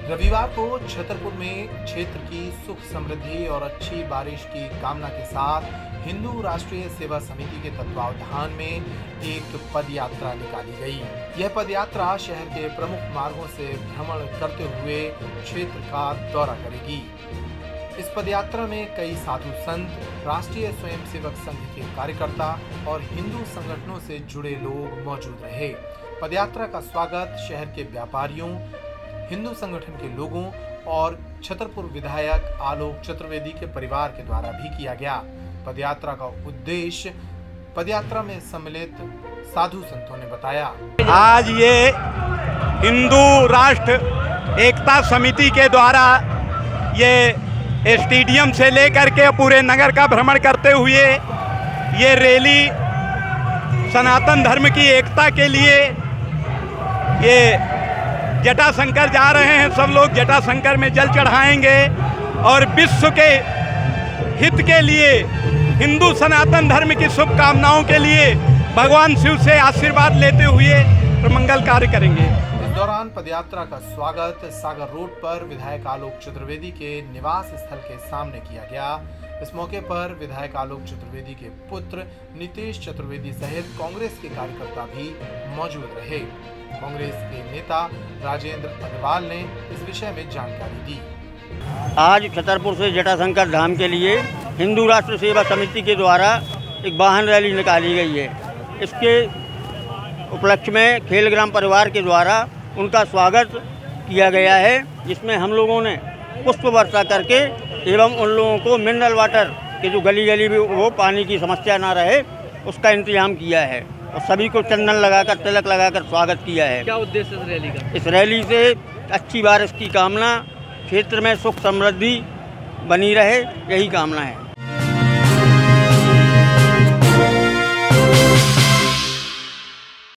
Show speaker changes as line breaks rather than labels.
रविवार को छतरपुर में क्षेत्र की सुख समृद्धि और अच्छी बारिश की कामना के साथ हिंदू राष्ट्रीय सेवा समिति के तत्वावधान में एक पद यात्रा निकाली गई। यह पद यात्रा शहर के प्रमुख मार्गों से भ्रमण करते हुए क्षेत्र का दौरा करेगी। इस पदयात्रा में कई साधु संत, राष्ट्रीय स्वयंसेवक संघ के कार्यकर्ता और हिंदू संगठनों से जुड़े लोग मौजूद रहे। पदयात्रा का स्वागत शहर के व्यापारियों, हिंदू संगठन के लोगों और छतरपुर विधायक आलोक चतुर्वेदी के परिवार के द्वारा भी किया गया। पदयात्रा का उद्देश्य पदयात्रा में सम्मिलित साधु संतों ने बताया।
आज ये हिंदू राष्ट्र एकता समिति के द्वारा ये स्टेडियम से लेकर के पूरे नगर का भ्रमण करते हुए ये रैली सनातन धर्म की एकता के लिए ये जटाशंकर जा रहे हैं। सब लोग जटाशंकर में जल चढ़ाएंगे और विश्व के हित के लिए, हिंदू सनातन धर्म की शुभकामनाओं के लिए भगवान शिव से आशीर्वाद लेते हुए मंगल कार्य करेंगे।
इस दौरान पदयात्रा का स्वागत सागर रोड पर विधायक आलोक चतुर्वेदी के निवास स्थल के सामने किया गया। इस मौके पर विधायक आलोक चतुर्वेदी के पुत्र नितेश चतुर्वेदी सहित कांग्रेस के कार्यकर्ता भी मौजूद रहे। कांग्रेस के नेता राजेंद्र अग्रवाल ने इस विषय में जानकारी दी।
आज छतरपुर से जटाशंकर धाम के लिए हिंदू राष्ट्र सेवा समिति के द्वारा एक वाहन रैली निकाली गई है। इसके उपलक्ष्य में खेलग्राम परिवार के द्वारा उनका स्वागत किया गया है, जिसमें हम लोगों ने पुष्प वर्षा करके एवं उन लोगों को मिनरल वाटर के जो गली गली में वो पानी की समस्या ना रहे उसका इंतजाम किया है और सभी को चंदन लगाकर, तिलक लगाकर स्वागत किया है।
क्या उद्देश्य इस रैली का?
इस रैली से अच्छी बारिश की कामना, क्षेत्र में सुख समृद्धि बनी रहे, यही कामना है।